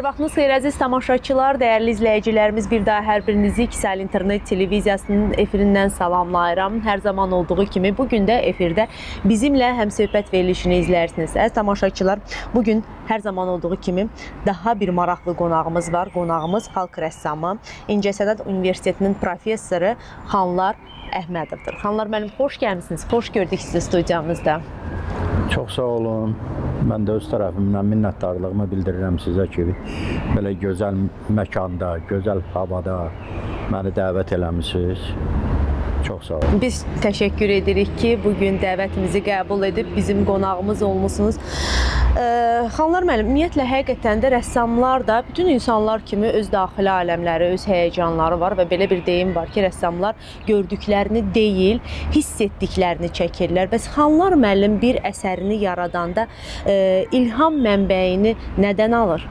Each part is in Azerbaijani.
Vaxtınız xeyir əziz tamaşaçılar, dəyərli izləyicilərimiz, bir daha hər birinizi Kisəl İnternet Televiziyasının efirindən salamlayıram. Hər zaman olduğu kimi bugün də efirdə bizimlə həmsöhbət verilişini izlərsiniz. Əziz tamaşaçılar, bugün hər zaman olduğu kimi daha bir maraqlı qonağımız var. Qonağımız xalq rəssamı, İncəsənət Universitetinin professoru Xanlar Əhmədovdur. Xanlar müəllim, xoş gəlmisiniz, xoş gördük sizi studiyamızda. Çox sağ olun. Mən də öz tərəfimdən minnətdarlığımı bildirirəm sizə ki, belə gözəl məkanda, gözəl havada məni dəvət eləmişsiniz. Çox sağ olun. Biz təşəkkür edirik ki, bugün dəvətimizi qəbul edib bizim qonağımız olmusunuz. Xanlar müəllim, ümumiyyətlə, həqiqətən də rəssamlar da bütün insanlar kimi öz daxili aləmləri, öz həyəcanları var və belə bir deyim var ki, rəssamlar gördüklərini deyil, hiss etdiklərini çəkirlər. Bəs Xanlar müəllim bir əsərini yaradanda ilham mənbəyini nədən alır?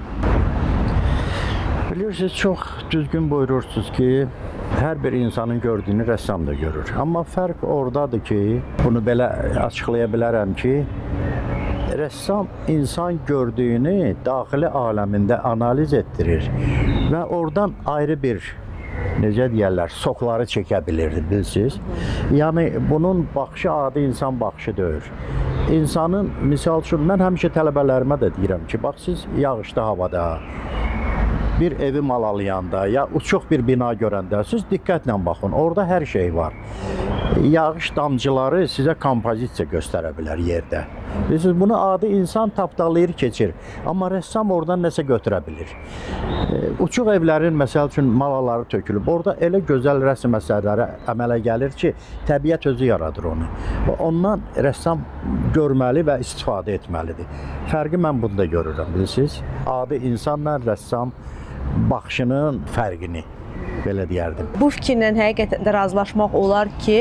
Bilirsiniz, çox düzgün buyurursunuz ki, hər bir insanın gördüyünü rəssam da görür. Amma fərq oradadır ki, bunu belə açıqlaya bilərəm ki, rəssam insan gördüyünü daxili aləmində analiz etdirir və oradan ayrı bir, necə deyərlər, sokları çəkə bilirdi, bilirsiniz. Yəni, bunun baxışı adi insan baxışı deyil. İnsanın, misal üçün, mən həmişə tələbələrimə də deyirəm ki, bax, siz yağışlı havada, bir evi malalayanda, ya uçuq bir bina görəndə, siz diqqətlə baxın, orada hər şey var. Yağış damcıları sizə kompozisiya göstərə bilər yerdə. Siz bunu adi insan tapdalayır, keçir. Amma rəssam oradan nəsə götürə bilir. Uçuq evlərin, məsəl üçün, malaları tökülüb. Orada elə gözəl rəsm əsərləri əmələ gəlir ki, təbiət özü yaradır onu. Ondan rəssam görməli və istifadə etməlidir. Fərqi mən bunda görürəm, bilirsiniz. Adi insanla rəssam baxışının fərqini, belə deyərdim. Bu fikirlə həqiqətən də razılaşmaq olar ki,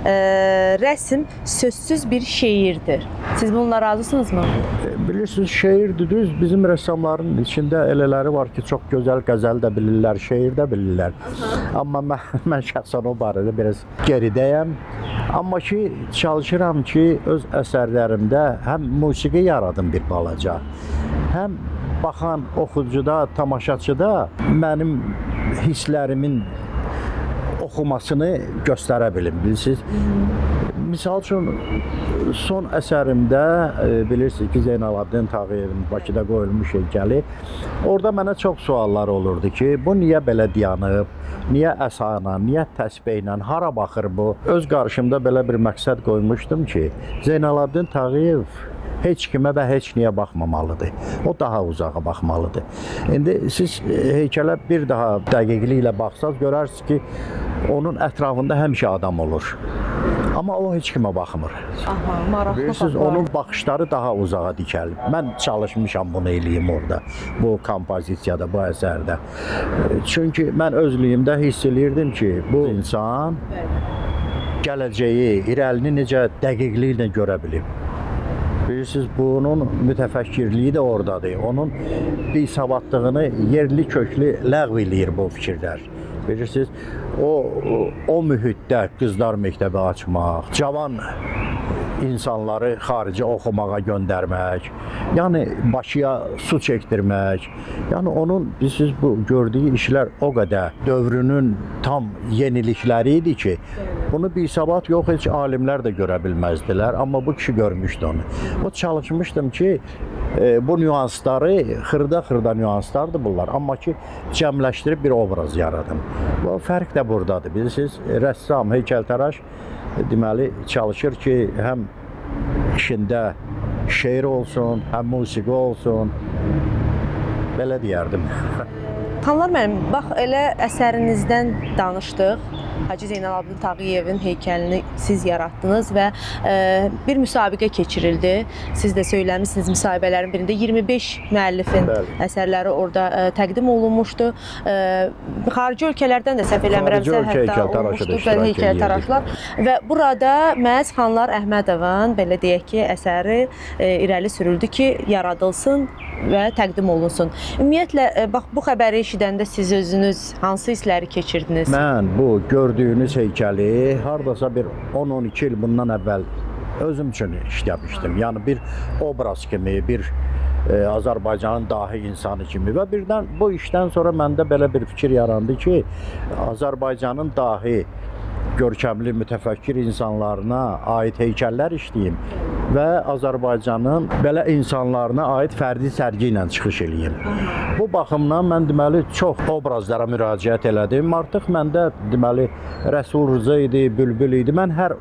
rəsm sözsüz bir şeirdir. Siz bununla razısınızmı? Bilirsiniz, şeirdir, düz. Bizim rəssamların içində elələri var ki, çox gözəl qəzəl də bilirlər, şeir də bilirlər. Amma mən şəxsən o barədə biraz geridəyəm. Amma ki, çalışıram ki, öz əsərlərimdə həm musiqi yaradım bir balaca, həm baxan oxucuda, tamaşaçıda mənim hisslərimin oxumasını göstərə bilim, bilirsiniz. Misal üçün, son əsərimdə, bilirsiniz ki, Zeynalabdin Tağıyevin Bakıda qoyulmuş heykəli, orada mənə çox suallar olurdu ki, bu niyə belə dayanıb, niyə əsana, niyə təsbihlə, hara baxır bu? Öz qarşımda belə bir məqsəd qoymuşdum ki, Zeynalabdin Tağıyev heç kimə və heç niyə baxmamalıdır. O daha uzağa baxmalıdır. İndi siz heykələ bir daha dəqiqliklə baxsaz, görərsiniz ki, onun ətrafında həmişə adam olur. Amma o heç kimə baxmır. Aha, maraqlı. Bilirsiniz, onun baxışları daha uzağa dikəlib. Mən çalışmışam bunu eləyim orada, bu kompozisiyada, bu əsərdə. Çünki mən özlüyümdə hiss eləyirdim ki, bu insan gələcəyi, irəlini necə dəqiqliklə görə bilib. Bilirsiniz, bunun mütəfəkkirliyi də oradadır. Onun bisavadlığını yerli köklü ləğv eləyir bu fikirlər. Bilirsiniz, o mühitdə qızlar məktəbi açmaq, cavan insanları xarici oxumağa göndərmək, yəni Bakıya su çəkdirmək, yəni onun, bilirsiniz, bu gördüyü işlər o qədər dövrünün tam yenilikləri idi ki, bunu bisavad yox, heç alimlər də görə bilməzdilər, amma bu kişi görmüşdü onu. O çalışmışdım ki, bu nüansları, xırda-xırda nüanslardır bunlar, amma ki, cəmləşdirib bir obraz yaradım. Bu fərq də buradadır, bilirsiniz, rəssam, heykəltəraş deməli çalışır ki, həm işində şeir olsun, həm musiqi olsun, belə deyərdim. Xanlar müəllim, bax, elə əsərinizdən danışdıq. Hacı Zeynalabdin Tağıyevin heykəlini siz yaratdınız və bir müsabiqə keçirildi. Siz də söyləmişsiniz müsahibələrin birində 25 müəllifin əsərləri orada təqdim olunmuşdu. Xarici ölkələrdən də səhv eləmirəmsə hətta olmuşdu heykəltaraşlar. Və burada məhz Xanlar Əhmədovun, belə deyək ki, əsəri irəli sürüldü ki, yaradılsın və təqdim olunsun. Ümumiyyətlə, bax, bu xəbəri eşidəndə siz özünüz hansı hissləri keçirdiniz? Mən bu gördüyünüz heykəli hardasa bir 10-12 il bundan əvvəl özüm üçün işləmişdim. Yəni bir obraz kimi, bir Azərbaycanın dahi insanı kimi və birdən bu işdən sonra məndə belə bir fikir yarandı ki, Azərbaycanın dahi görkəmli mütəfəkkir insanlarına aid heykəllər işləyim və Azərbaycanın belə insanlarına aid fərdi sərgi ilə çıxış eləyim. Bu baxımdan mən deməli çox obrazlara müraciət elədim. Artıq məndə deməli Rəsul Rza idi, Bülbül idi. Mən hər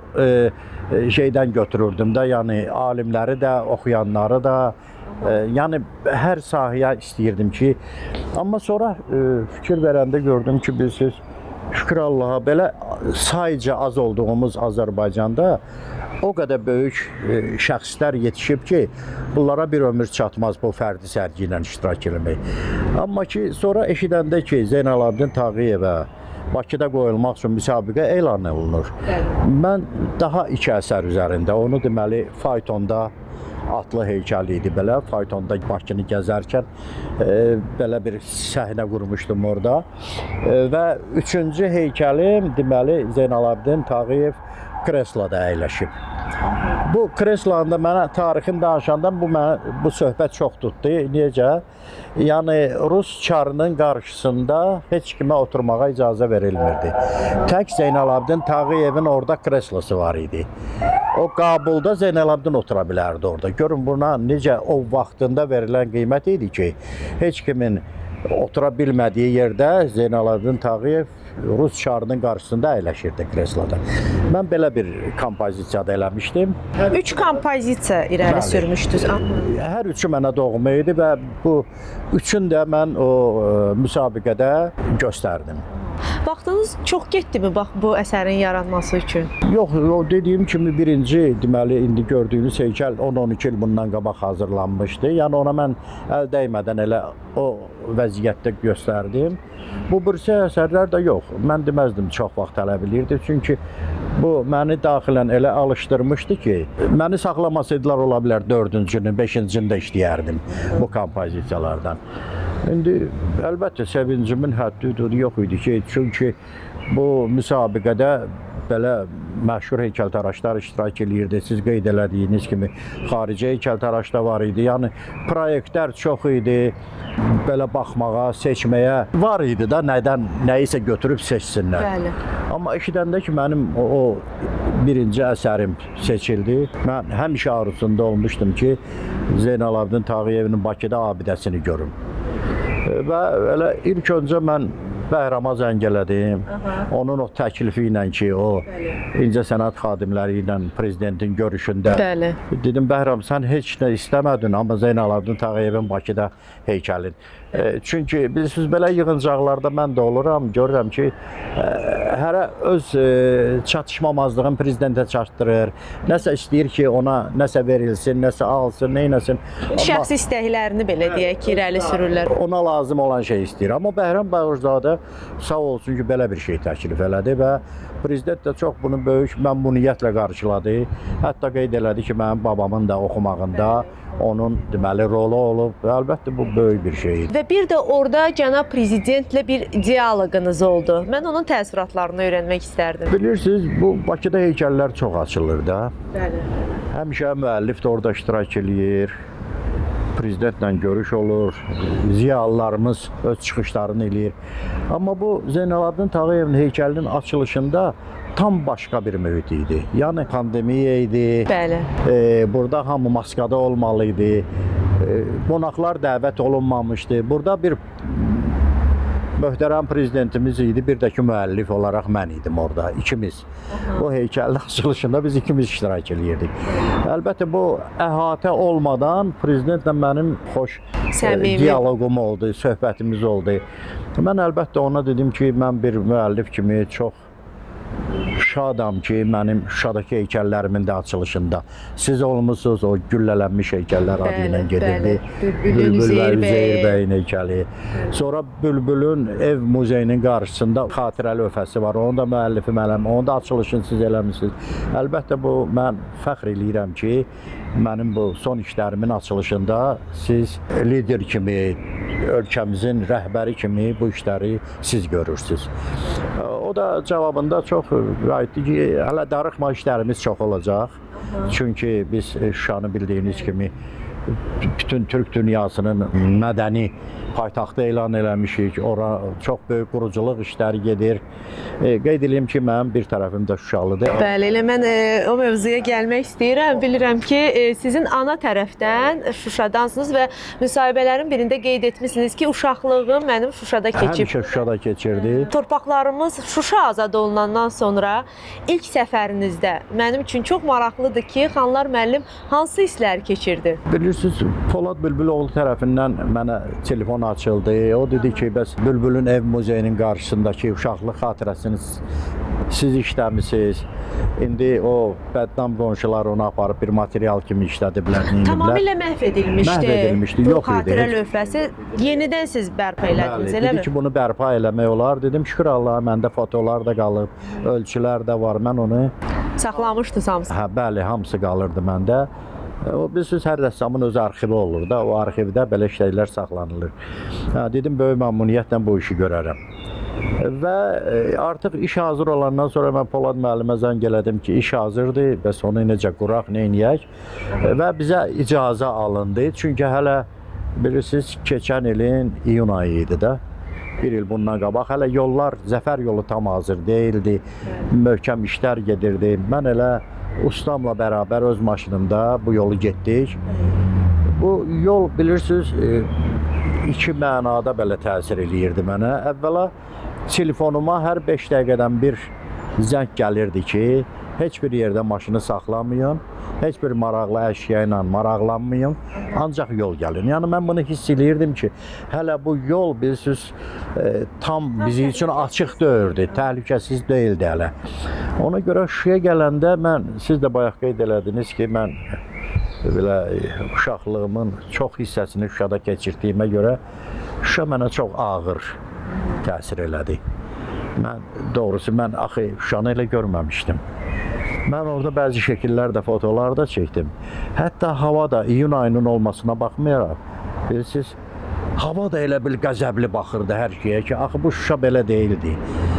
şeydən götürürdüm də, yəni alimləri də, oxuyanları da, yəni hər sahəyə istəyirdim ki, amma sonra fikir verəndə gördüm ki, bilirsiniz, şükür Allaha, belə sayca az olduğumuz Azərbaycanda o qədər böyük şəxslər yetişib ki, bunlara bir ömür çatmaz bu fərdi sərgi ilə iştirak etmək. Amma ki, sonra eşidəndə ki, Zeynalabdin Tağıyevə Bakıda qoyulmaq üçün müsabiqə elan olunur. Mən daha iki əsər üzərində, onu deməli faytonda atlı heykəl idi belə, faytonda Bakını gəzərkən belə bir səhnə qurmuşdum orada. Və üçüncü heykəlim deməli Zeynalabdin Tağıyev kresloda əyləşib. Bu kreslanda mənə tarixini danışanda bu söhbət çox tutdu. Necə? Yəni Rus çarının qarşısında heç kimə oturmağa icazə verilmirdi. Tək Zeynalabdin Tağıyevin orada kreslosu var idi. O Qabulda Zeynalabdin otura bilərdi orada. Görün buna necə o vaxtında verilən qiymət idi ki, heç kimin otura bilmədiyi yerdə Zeynalabdin Tağıyev Rus çarının qarşısında əyləşirdi kresloda. Mən belə bir kompozisiyada eləmişdim. 3 kompozisiya irəli sürmüşdünüz. Hər üçü mənə doğma idi və bu üçün də mən o müsabiqədə göstərdim. Vaxtınız çox getdimi bax bu əsərin yaranması üçün? Yox, o dediyim kimi birinci, deməli indi gördüyünüz heykəl 10-12 il bundan qabaq hazırlanmışdı. Yəni ona mən əl dəymədən elə o vəziyyətdə göstərdim. Bu birisi əsərlər də yox. Mən deməzdim çox vaxt tələb edirdi. Çünki bu məni daxilən elə alışdırmışdı ki, məni saxlamasaydılar ola bilər 4-cünü, 5-cini də işləyərdim bu kompozisiyalardan. İndi əlbəttə sevincimin həddi yox idi ki, çünki bu müsabiqədə belə məşhur heykəltaraşlar iştirak edirdi. Siz qeyd elədiyiniz kimi xarici heykəltaraş da var idi. Yəni proyektlər çox idi. Belə baxmağa, seçməyə var idi da, nəyisə götürüb seçsinlər. Bəli. Amma eşidəndə ki, mənim o birinci əsərim seçildi. Mən həmişə arzusunda olmuşdum ki, Zeynalabdin Tağıyevin Bakıda abidəsini görüm. Və elə ilk öncə mən Bəhrama zəng elədim. Onun o təklifi ilə ki, o incəsənət xadimləri ilə prezidentin görüşündə dedim, Bəhram, sən heç nə istəmədin, amma Zeynalabdin Tağıyevin Bakıda heykəlin. Çünki bilirsiniz, belə yığıncaqlarda mən də oluram, görürəm ki, hərə öz çatışmamazlığını prezidentə çatdırır. Nəsə istəyir ki, ona nəsə verilsin, nəsə alsın, neynəsin. Şəxsi istəklərini belə deyək ki, irəli sürürlər. Ona lazım olan şey istəyir. Amma Bəhram Bağırzadə sağ olsun ki, belə bir şey təklif elədi və prezident də çox bunu böyük məmnuniyyətlə qarşıladı. Hətta qeyd elədi ki, mənim babamın da oxumağında onun deməli rolu olub. Əlbəttə bu böyük bir şeydir. Və bir də orada cənab prezidentlə bir dialoqunuz oldu. Mən onun təəssüratlarını öyrənmək istərdim. Bilirsiniz, bu Bakıda heykəllər çox açılır da. Bəli. Həmişə müəllif də orada iştirak eləyir. Prezidentlə görüş olur, ziyalılarımız öz çıxışlarını eləyir. Amma bu Zeynalabdin Tağıyevin heykəlinin açılışında tam başqa bir mühit idi. Yəni pandemiya idi. Bəli. Burada hamı maskada olmalı idi. Qonaqlar dəvət olunmamışdı. Burada bir möhtərəm prezidentimiz idi, bir də ki müəllif olaraq mən idim orada, ikimiz. O heykəlin açılışında biz ikimiz iştirak eləyirdik. Əlbəttə bu əhatə olmadan prezidentlə mənim xoş dialoqum oldu, söhbətimiz oldu. Mən əlbəttə ona dedim ki, mən bir müəllif kimi çox şadam ki, mənim Şuşadakı heykəllərimin də açılışında siz olmuşsunuz, o güllələnmiş heykəllər adı ilə gedirdi. Bülbül və Üzeyir bəyin heykəli. Sonra Bülbülün ev muzeyinin qarşısında xatirə lövhəsi var. Onun da müəllifi mənəm, onun da açılışını siz eləmişsiniz. Əlbəttə bu, mən fəxr eləyirəm ki, mənim bu son işlərimin açılışında siz lider kimi, ölkəmizin rəhbəri kimi bu işləri siz görürsünüz. O da cavabında çox qayıtdı ki, hələ darıxma işlərimiz çox olacaq. Çünki biz Şuşanı bildiyiniz kimi bütün Türk dünyasının mədəni paytaxtı elan eləmişik. Ora çox böyük quruculuq işləri gedir. Qeyd edeyim ki, mənim bir tərəfim də Şuşalıdır. Bəli, elə mən o mövzuya gəlmək istəyirəm. Bilirəm ki, sizin ana tərəfdən Şuşadansınız və müsahibələrin birində qeyd etmisiniz ki, uşaqlığım mənim Şuşada keçib. Həmişə Şuşada keçirdi. Torpaqlarımız Şuşa azad olunandan sonra ilk səfərinizdə mənim üçün çox maraqlıdır ki, Xanlar müəllim hansı hisslər keçirdi? Bilirsiniz, Polad Bülbüloğlu tərəfindən mənə telefon açıldı. O dedi ki, bəs Bülbülün ev muzeyinin qarşısındakı uşaqlıq xatirəsini siz işləmisiniz. İndi o bədnam qonşular onu aparıb bir material kimi işlədiblər. Tamamilə məhv edilmişdi. Məhv edilmişdi, bu yox idi. Xatirə lövhəsi yenidən siz bərpa elədiniz, Bəli, eləmi? dedi ki, bunu bərpa eləmək olar. Dedim, şükür Allaha, məndə fotolar da qalıb, ölçülər də var. Mən onu Saxlamışdınız hamısı. Hə, bəli, hamısı qalırdı məndə. O bilirsiniz, hər rəssamın öz arxivi olur da, o arxivdə belə şeylər saxlanılır. Dedim, böyük məmnuniyyətlə bu işi görərəm. Və artıq iş hazır olandan sonra mən Polad müəllimə zəng elədim ki, iş hazırdır, bəs onu necə quraq, neyniyək? Və bizə icazə alındı. Çünki hələ bilirsiniz, keçən ilin iyun ayı idi da. Bir il bundan qabaq hələ yollar, Zəfər yolu tam hazır deyildi. Möhkəm işlər gedirdi. Mən elə ustamla bərabər öz maşınımda bu yolu getdik. Bu yol bilirsiniz, iki mənada belə təsir eləyirdi mənə. Əvvəla telefonuma hər 5 dəqiqədən bir zəng gəlirdi ki, heç bir yerdə maşını saxlamayın, heç bir maraqlı əşya ilə maraqlanmayın, ancaq yol gəlin. Yəni mən bunu hiss eləyirdim ki, hələ bu yol bilirsiniz, tam bizim üçün açıq deyildi, təhlükəsiz deyildi hələ. Ona görə Şuşaya gələndə siz də bayaq qeyd elədiniz ki, mən belə uşaqlığımın çox hissəsini Şuşada keçirdiyimə görə Şuşa mənə çox ağır təsir elədi. Doğrusu mən axı Şuşanı elə görməmişdim. Mən orada bəzi şəkillər də, fotolar da çəkdim. Hətta hava da iyun ayının olmasına baxmayaraq, bilirsiniz, hava da elə bil qəzəbli baxırdı hər şeyə ki, axı bu Şuşa belə deyildi.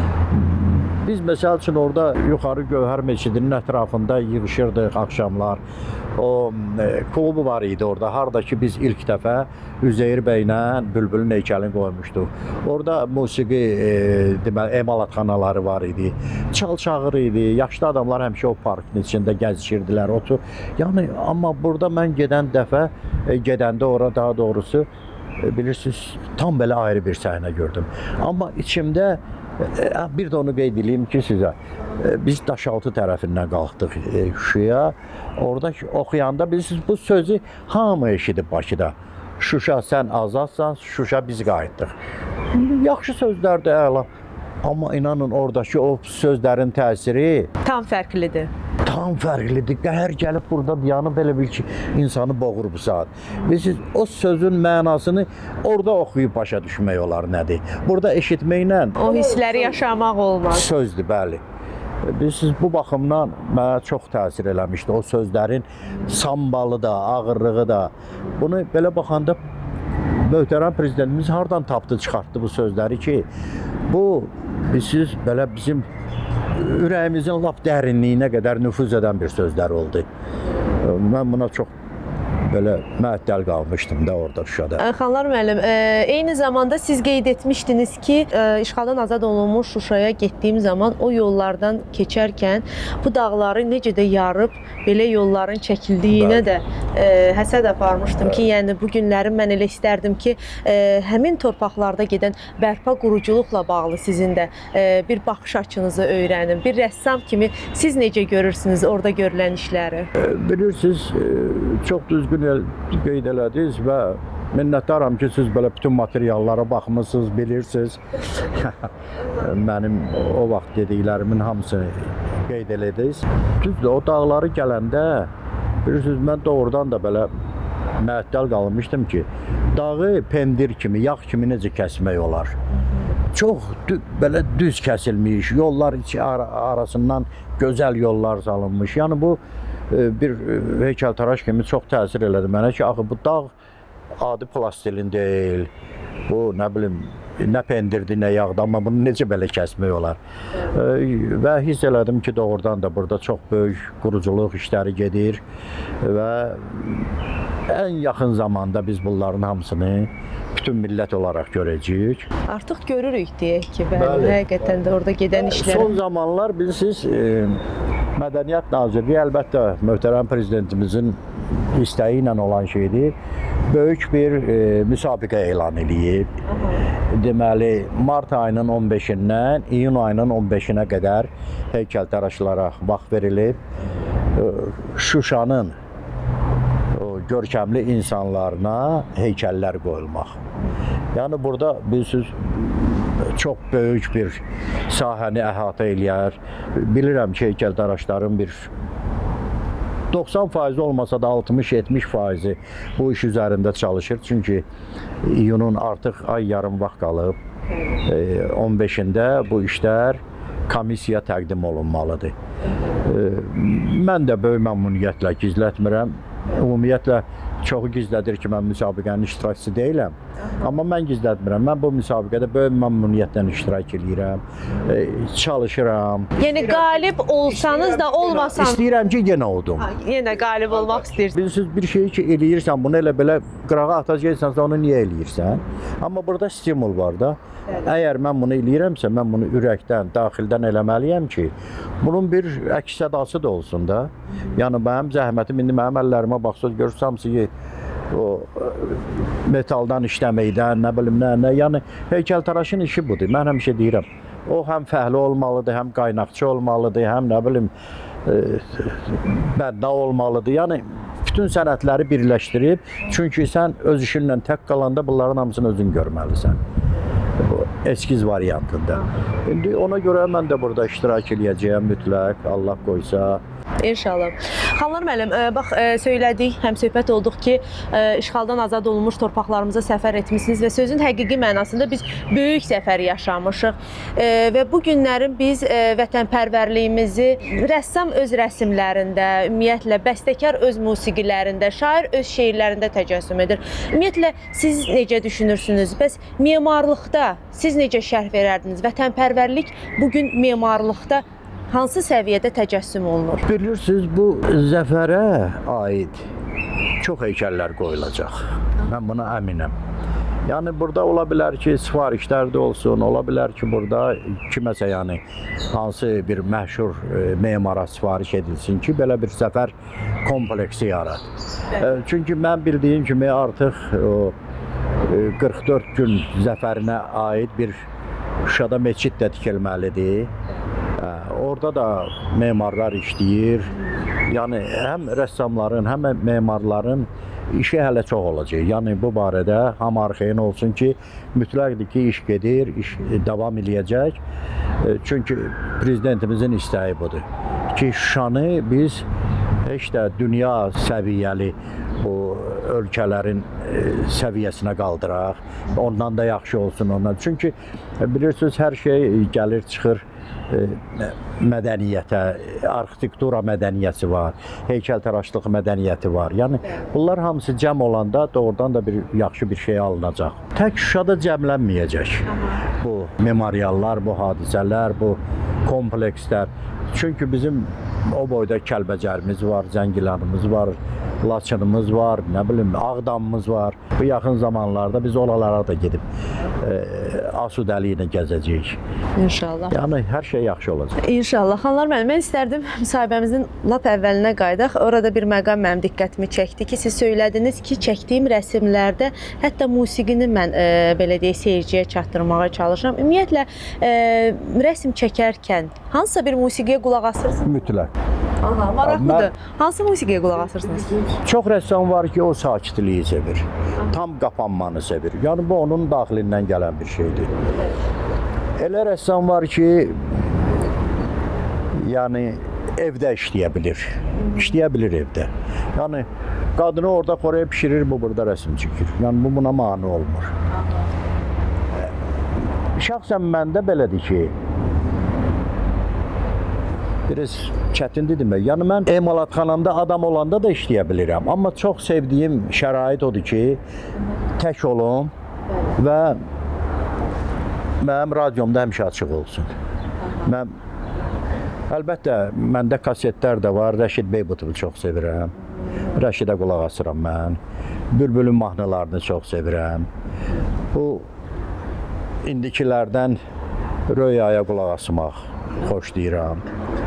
Biz məsəl üçün orada yuxarı Gövhər Meçidinin ətrafında yığışırdıq axşamlar. O klubu var idi orada, harda ki biz ilk dəfə Üzeyir bəylə Bülbülün heykəlini qoymuşduq. Orada musiqi, deməli, emalatxanaları var idi, çal-çağır idi, yaşlı adamlar həmişə o parkın içində gəzişirdilər, Yəni, amma burada mən gedəndə ora daha doğrusu, bilirsiniz, tam belə ayrı bir səhnə gördüm. Amma içimdə bir də onu qeyd edeyim ki, sizə, biz Daşaltı tərəfindən qalxdıq Şuşaya. Orada oxuyanda bilirsiniz, bu sözü hamı eşidib Bakıda. Şuşa, sən azadsan, Şuşa biz qayıtdıq. Yaxşı sözlərdir, əla. Amma inanın, oradakı o sözlərin təsiri tam fərqlidir. Tam fərqlidir. Qəhər gəlib burada dayanıb belə bir ki, insanı boğur bu saat. Bilirsiniz, o sözün mənasını orada oxuyub başa düşmək olar nədir. Burada eşitməklə o hissləri yaşamaq olmaz. Sözdür, bəli. Bilirsiniz, bu baxımdan mənə çox təsir eləmişdi. O sözlərin sambalı da, ağırlığı da. Bunu belə baxanda möhtərəm prezidentimiz hardan tapdı, çıxartdı bu sözləri ki, bu, bilirsiniz, belə bizim ürəyimizin lap dərinliyinə qədər nüfuz edən bir sözlər oldu. Mən buna çox belə məəttəl qalmışdım da orada Şuşada. Xanlar müəllim, eyni zamanda siz qeyd etmişdiniz ki, işğaldan azad olunmuş Şuşaya getdiyim zaman o yollardan keçərkən bu dağları necə də yarıb belə yolların çəkildiyinə də həsəd aparmışdım ki, yəni bu günləri mən elə istərdim ki, həmin torpaqlarda gedən bərpa quruculuqla bağlı sizin də bir baxış açınızı öyrənim. Bir rəssam kimi siz necə görürsünüz orada görülən işləri? Bilirsiniz, çox düzgün qeyd elədiniz və minnətdaram ki, siz belə bütün materiallara baxmısınız, bilirsiniz. Mənim o vaxt dediklərimin hamısını qeyd elədiniz. Düzdür, o dağları gələndə, bilirsiniz, mən doğrudan da belə məəttəl qalmışdım ki, dağı pendir kimi, yağ kimi necə kəsmək olar? Çox belə düz kəsilmiş, yollar içi arasından gözəl yollar salınmış. Yəni bu bir heykəltaraş kimi çox təsir elədi mənə ki, axı bu dağ adi plastilin deyil, bu nə bilim nə pendirdi, nə yağdı, amma bunu necə belə kəsmək olar? Və hiss elədim ki, doğrudan da burada çox böyük quruculuq işləri gedir və ən yaxın zamanda biz bunların hamısını bütün millət olaraq görəcəyik. Artıq görürük deyək ki, bəli, həqiqətən də orada gedən işlər. Son zamanlar bilirsiniz, Mədəniyyət Nazirliyi əlbəttə möhtərəm prezidentimizin istəyi ilə olan şeydir. Böyük bir müsabiqə elan edib. Deməli, mart ayının 15-dən iyun ayının 15-nə qədər heykəltaraşlara vaxt verilib. Şuşanın görkəmli insanlarına heykəllər qoyulmaq. Yəni burada bilirsiniz, çox böyük bir sahəni əhatə eləyər. Bilirəm ki, heykəltaraşların bir 90% olmasa da 60-70% bu iş üzərində çalışır. Çünki iyunun artıq ay yarım vaxt qalıb. 15-də bu işlər komissiya təqdim olunmalıdır. Mən də böyük məmnuniyyətlə gizlətmirəm. Ümumiyyətlə çoxu gizlədir ki, mən müsabiqənin iştirakçısı deyiləm. Amma mən gizlətmirəm. Mən bu müsabiqədə böyük məmnuniyyətlə iştirak edirəm, çalışıram. Yəni qalib olsanız da olmasanız İstəyirəm ki, yenə oldum. Yenə qalib olmaq istəyirsiniz. Bilirsiniz, bir şeyi ki eləyirsən, bunu elə belə qırağa atacaqsansa onu niyə eləyirsən? Amma burada stimul var da. Əgər mən bunu eləyirəmsə, mən bunu ürəkdən, daxildən eləməliyəm ki, bunun bir əks sədası da olsun da. Yəni mənim zəhmətim indi mənim əllərimə baxsaq görürsəm ki, o metaldan işləməkdən, nə bilim nə, yəni heykəltaraşın işi budur. Mən həmişə deyirəm, o həm fəhli olmalıdır, həm qaynaqçı olmalıdır, həm nə bilim bədda olmalıdır. Yəni bütün sənətləri birləşdirib, çünki sən öz işinlə tək qalanda bunların hamısını özün görməlisən. Eskiz variantında. İndi ona görə mən də burada iştirak edəcəyəm mütləq, Allah qoysa. İnşallah. Xanlar müəllim, bax söylədik, həm söhbət olduq ki, işğaldan azad olunmuş torpaqlarımıza səfər etmisiniz və sözün həqiqi mənasında biz böyük səfər yaşamışıq və bu günlərin biz vətənpərvərliyimizi rəssam öz rəsmlərində, ümumiyyətlə bəstəkar öz musiqilərində, şair öz şeirlərində təcəssüm edir. Ümumiyyətlə siz necə düşünürsünüz? Bəs memarlıqda siz necə şərh verərdiniz? Vətənpərvərlik bugün memarlıqda hansı səviyyədə təcəssüm olunur? Bilirsiniz, bu zəfərə aid çox heykəllər qoyulacaq. Mən buna əminəm. Yəni burada ola bilər ki, sifarişlər də olsun, ola bilər ki, burada kiməsə yəni hansı bir məşhur memara sifariş edilsin ki, belə bir zəfər kompleksi yarat. Çünki mən bildiyim kimi artıq o 44 gün zəfərinə aid bir Şuşada meçid də tikilməlidir. Orada da memarlar işləyir. Yəni həm rəssamların, həm memarların işi hələ çox olacaq. Yəni bu barədə hamı arxayın olsun ki, mütləqdir ki, iş gedir, iş davam eləyəcək. Çünki prezidentimizin istəyi budur ki, Şuşanı biz heç də dünya səviyyəli bu ölkələrin səviyyəsinə qaldıraq. Ondan da yaxşı olsun ondan. Çünki bilirsiniz, hər şey gəlir, çıxır mədəniyyətə, arxitektura mədəniyyəti var, heykəltaraşlıq mədəniyyəti var. Yəni bunlar hamısı cəm olanda doğrudan da bir yaxşı bir şey alınacaq. Tək Şuşada cəmlənməyəcək bu memoriallar, bu hadisələr, bu komplekslər. Çünki bizim o boyda Kəlbəcərimiz var, Zəngilanımız var, Laçınımız var, nə bilim Ağdamımız var. Bu yaxın zamanlarda biz oralara da gedib Asudəli ilə gəzəcəyik. İnşallah. Yəni hər şey yaxşı olacaq. İnşallah. Xanlar müəllim, mən istərdim müsahibəmizin lap əvvəlinə qayıdaq. Orada bir məqam mənim diqqətimi çəkdi ki, siz söylədiniz ki, çəkdiyim rəsmlərdə hətta musiqini mən belə deyək seyirciyə çatdırmağa çalışıram. Ümumiyyətlə rəsm çəkərkən hansısa bir musiqiyə qulaq asırsınız? Mütləq. Allah, maraqlıdır. Hansı musiqiyə qulaq asırsınız? Çox rəssam var ki, o sakitliyi sevir. Tam qapanmanı sevir. Yəni bu onun daxilindən gələn bir şeydir. Elə rəssam var ki, yəni evdə işləyə bilir. İşləyə bilir evdə. Yəni qadını orada xoraya pişirir, bu burada rəsm çəkir. Yəni bu buna mane olmur. Şəxsən məndə belədir ki, biraz çətindir demək. Yəni mən emalatxanamda adam olanda da işləyə bilirəm. Amma çox sevdiyim şərait odur ki, tək olum və Mənim radiomda həmişə açıq olsun. Mən əlbəttə məndə kasetlər də var. Rəşid Beybutovu çox sevirəm. Rəşidə qulaq asıram mən. Bülbülün mahnılarını çox sevirəm. Bu indikilərdən Röyaya qulaq asmaq xoşlayıram.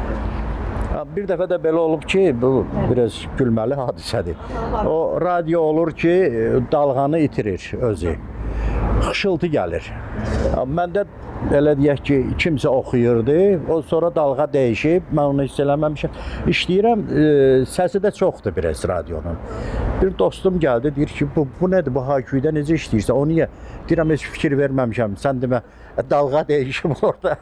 Bir dəfə də belə olub ki, bu biraz gülməli hadisədir. O radio olur ki, dalğanı itirir özü. Xışıltı gəlir. Məndə elə deyək ki, kimsə oxuyurdu, o sonra dalğa dəyişib, mən onu hiss eləməmişəm. İşləyirəm, səsi də çoxdur biraz radionun. Bir dostum gəldi, deyir ki, bu nədir, bu Hayküydə necə işləyirsə, o niyə? Deyirəm, heç fikir verməmişəm, sən demə, dalğa dəyişib orada.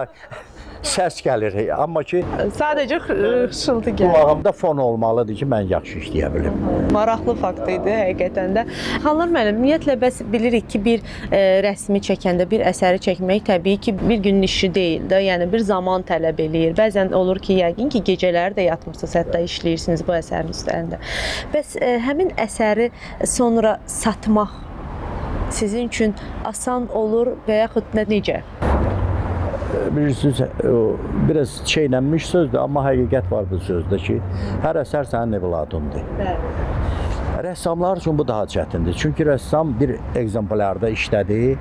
Səs gəlir, amma ki sadəcə xışıltı gəlir. Qulağımda fon olmalıdır ki, mən yaxşı işləyə bilim. Maraqlı fakt idi həqiqətən də. Xanlar müəllim, ümumiyyətlə bəs bilirik ki, bir rəsmi çəkəndə, bir əsəri çəkmək təbii ki, bir günün işi deyil də, yəni bir zaman tələb eləyir. Bəzən olur ki, yəqin ki, gecələri də yatmırsınız, hətta işləyirsiniz bu əsərin üstlərində. Bəs həmin əsəri sonra satmaq sizin üçün asan olur və yaxud necə? Bilirsiniz, biraz çeynənmiş sözdür, amma həqiqət var bu sözdə ki, hər əsər sənin evladındır. Rəssamlar üçün bu daha çətindir. Çünki rəssam bir ekzemplarda işlədi,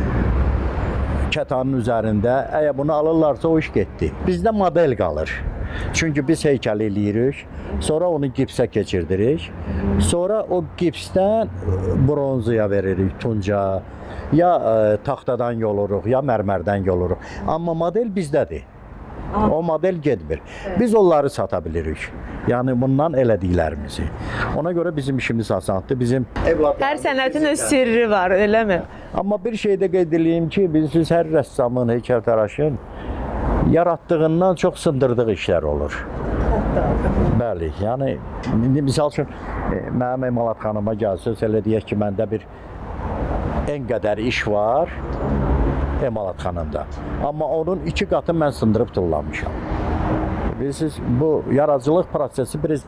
kətanın üzərində, əgər bunu alırlarsa o iş getdi. Bizdə model qalır. Çünki biz heykəl eləyirik, sonra onu gipsə keçirdirik, sonra o gipsdən bronzaya veririk, tunca, ya taxtadan yoluruq, ya mərmərdən yoluruq. Amma model bizdədir. O model getmir. Biz onları sata bilirik. Yəni bundan elədiklərimizi. Ona görə bizim işimiz asandır. Bizim hər sənətin öz sirri var, eləmi? Amma bir şey də qeyd edeyim ki, bilirsiniz, hər rəssamın, heykəltaraşın yaratdığından çox sındırdığı işlər olur. Bəli, yəni indi misal üçün mənim emalatxanama gəlsəz, elə deyək ki, məndə bir en qədər iş var emalatxanımda. Amma onun 2 qatı mən sındırıb tullamışam. Bilirsiniz, bu yaradıcılıq prosesi biraz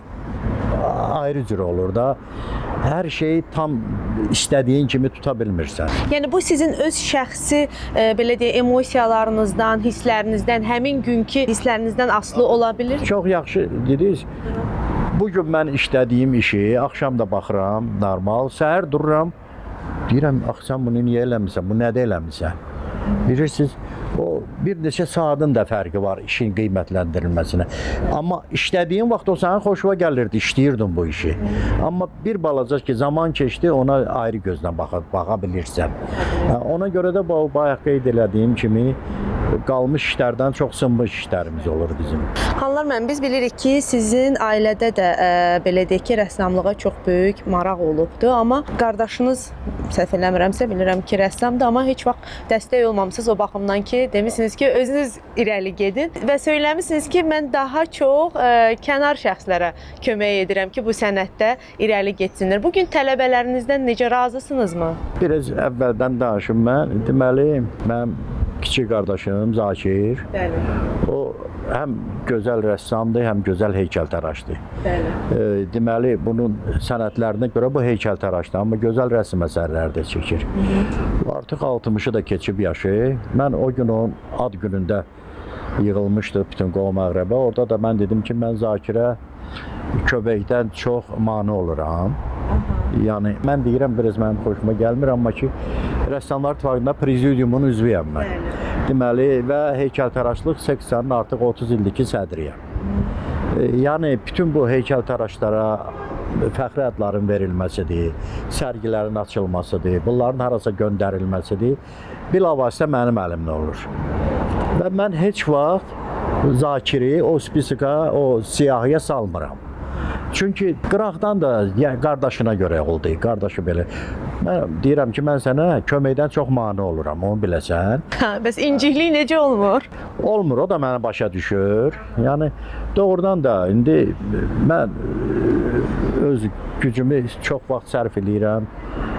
ayrı cür olur da. Hər şeyi tam istədiyin kimi tuta bilmirsən. Yəni bu sizin öz şəxsi belə deyə emosiyalarınızdan, hisslərinizdən, həmin günkü hisslərinizdən asılı ola bilir? Çox yaxşı dediniz. Bu gün mən işlədiyim işi axşam da baxıram, normal. Səhər dururam. Deyirəm, axı sən bunu niyə eləmirsən? Bu nədə eləmirsən? Bilirsiniz, o bir neçə saatın da fərqi var işin qiymətləndirilməsinə. Amma işlədiyin vaxt o sənin xoşuna gəlirdi, işləyirdin bu işi. Amma bir balaca ki, zaman keçdi, ona ayrı gözlə baxa bilirsən. Ona görə də bayaq qeyd elədiyim kimi qalmış işlərdən çox sınmış işlərimiz olur bizim. Xanlar müəllim, biz bilirik ki, sizin ailədə də belə deyək ki, rəssamlığa çox böyük maraq olubdu, amma qardaşınız, səhv eləmirəmsə, bilirəm ki, rəssamdır, amma heç vaxt dəstək olmamısınız o baxımdan ki, demişsiniz ki, özünüz irəli gedin və söyləmişsiniz ki, mən daha çox kənar şəxslərə kömək edirəm ki, bu sənətdə irəli getsinlər. Bugün tələbələrinizdən necə razısınızmı? Biraz əvvəldən danışım mən. Deməli, mənim kiçik qardaşım Zakir. Bəli. O həm gözəl rəssamdır, həm gözəl heykəltaraşdır. Bəli. Deməli, bunun sənətlərinə görə bu heykəltaraşdır, amma gözəl rəsm əsərləri də çəkir. Artıq 60-ı da keçib yaşı. Mən o gün onun ad günündə yığılmışdı bütün qovma-əqrəbə. Orada da mən dedim ki, mən Zakirə köməkdən çox mane oluram. Yəni, mən deyirəm, biraz mənim xoşuma gəlmir, amma ki, Rəssamlar İttifaqında prezidiumun üzvüyəm mən. Deməli, və heykəltaraşlıq seksiyasının artıq 30 ildir ki, sədriyəm. Yəni, bütün bu heykəltaraşlara fəxri adların verilməsidir, sərgilərin açılmasıdır, bunların harasa göndərilməsidir, bilavasitə mənim əlimdə olur. Və mən heç vaxt Zakiri o spisika, o siyahıya salmıram. Çünki qıraqdan da qardaşına görə oldu, qardaşı belə. Mən deyirəm ki, mən sənə köməkdən çox mane oluram, onu biləsən. Bəs inciklik necə olmur? Olmur, o da mənə başa düşür. Yəni, doğrudan da indi mən öz gücümü çox vaxt sərf edirəm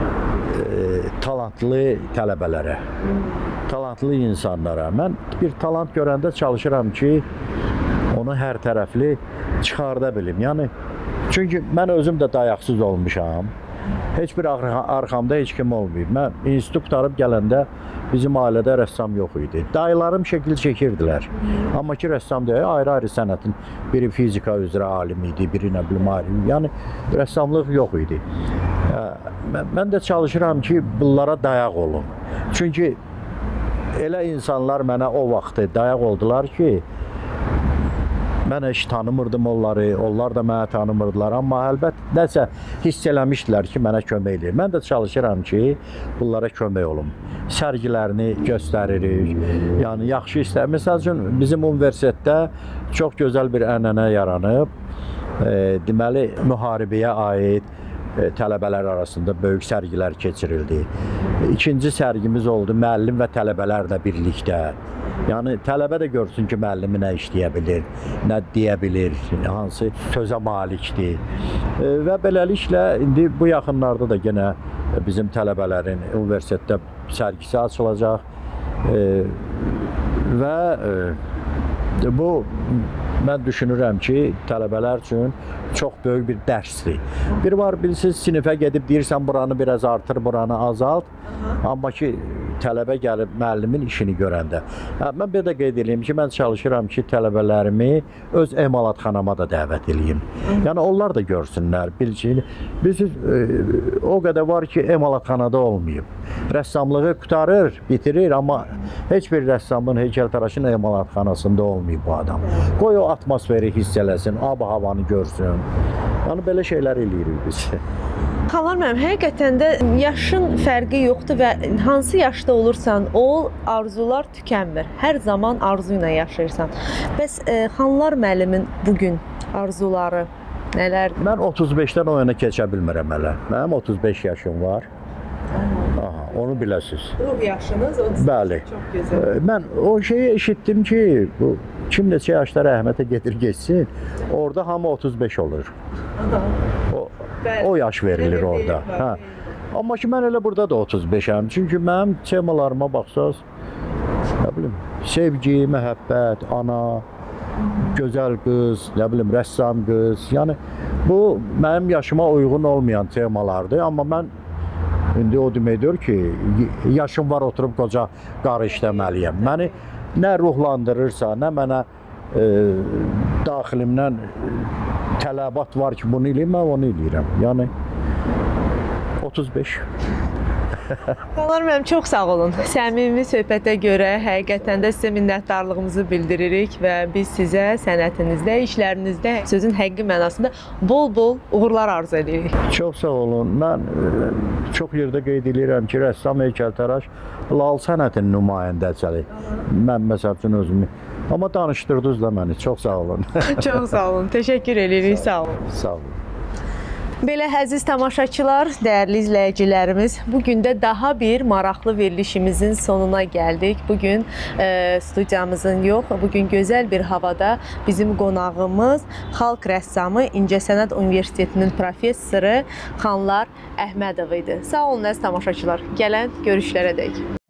talantlı tələbələrə, talantlı insanlara. Mən bir talant görəndə çalışıram ki, onu hər tərəfli çıxarda bilim. Yəni, çünki mən özüm də dayaqsız olmuşam. heç bir arxamda heç kim olmayıb. Mən institut qurtarıb gələndə bizim ailədə rəssam yox idi. Dayılarım şəkil çəkirdilər. Amma ki rəssam deyil, ayrı-ayrı sənətin biri fizika üzrə alim idi, biri nə bilim alim. Yəni rəssamlıq yox idi. Mən də çalışıram ki, bunlara dayaq olum. Çünki elə insanlar mənə o vaxtı dayaq oldular ki, mən heç tanımırdım onları, onlar da mənə tanımırdılar. Amma əlbəttə nəsə hiss eləmişdilər ki, mənə kömək edir. Mən də çalışıram ki, bunlara kömək olum. Sərgilərini göstəririk. Yəni yaxşı istər. Məsəl üçün bizim universitetdə çox gözəl bir ənənə yaranıb. Deməli, müharibəyə aid tələbələr arasında böyük sərgilər keçirildi. İkinci sərgimiz oldu müəllim və tələbələrlə birlikdə. Yəni tələbə də görsün ki, müəllimi nə işləyə bilir, nə deyə bilir, hansı sözə malikdir. Və beləliklə indi bu yaxınlarda da yenə bizim tələbələrin universitetdə sərgisi açılacaq və bu mən düşünürəm ki, tələbələr üçün çox böyük bir dərsdir. Bir var, bilirsiniz, sinifə gedib deyirsən, buranı biraz artır, buranı azalt. Amma ki, tələbə gəlib müəllimin işini görəndə. Mən bir də qeyd edeyim ki, mən çalışıram ki, tələbələrimi öz emalatxanama da dəvət edeyim. Yəni, onlar da görsünlər, bilsin. Bilirsiniz, o qədər var ki, emalatxanada olmayıb. Rəssamlığı qurtarır, bitirir, amma heç bir rəssamın, heykəltaraşın emalatxanasında olmayıb bu adam. Qoy o atmosferi hiss eləsin, ab-havanı görsün. Yəni, belə şeylər eləyirik biz. Xanlar müəllim, həqiqətən də yaşın fərqi yoxdur və hansı yaşda olursan ol, arzular tükənmir. Hər zaman arzu ilə yaşayırsan. Bəs Xanlar müəllimin bugün arzuları nələrdir? Mən 35-dən o yana keçə bilmirəm hələ. Mənim 35 yaşım var. Aha, onu biləsiniz. Ruh yaşınız 35. Bəli. Çox gözəl. Mən o şeyi eşitdim ki, bu kim neçə yaşda rəhmətə gedir geçsin, orada hamı 35 olur. O yaş verilir orada. Hə. Amma ki mən elə burada da 35-əm. Çünki mənim temalarıma baxsaz, nə bilim, sevgi, məhəbbət, ana, gözəl qız, nə bilim, rəssam qız. Yəni bu mənim yaşıma uyğun olmayan temalardır. Amma mən indi o deməkdir ki, yaşım var, oturub qoca qarı işləməliyəm. Məni nə ruhlandırırsa, nə mənə daxilimdən tələbat var ki, bunu eləyim, mən onu eləyirəm. Yəni 35. Xanlar müəllim, çox sağ olun. Səmimi söhbətə görə həqiqətən də sizə minnətdarlığımızı bildiririk və biz sizə sənətinizdə, işlərinizdə sözün həqiqi mənasında bol-bol uğurlar arzu edirik. Çox sağ olun. Mən çox yerdə qeyd edirəm ki, rəssam, heykəltaraş lal sənətin nümayəndəçilik. Mən məsəl üçün özümü. Amma danışdırdınız da məni. Çox sağ olun. Çox sağ olun. Təşəkkür edirik. Sağ olun. Sağ olun. Belə əziz tamaşaçılar, dəyərli izləyicilərimiz, bugün də daha bir maraqlı verilişimizin sonuna gəldik. Bugün studiyamızın yox, bugün gözəl bir havada bizim qonağımız xalq rəssamı İncəsənət Universitetinin professoru Xanlar Əhmədov idi. Sağ olun əziz tamaşaçılar. Gələn görüşlərə dək.